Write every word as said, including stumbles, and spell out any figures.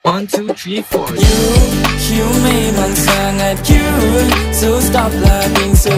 One, two, three, four. You, you memang sangat cute, so stop laughing so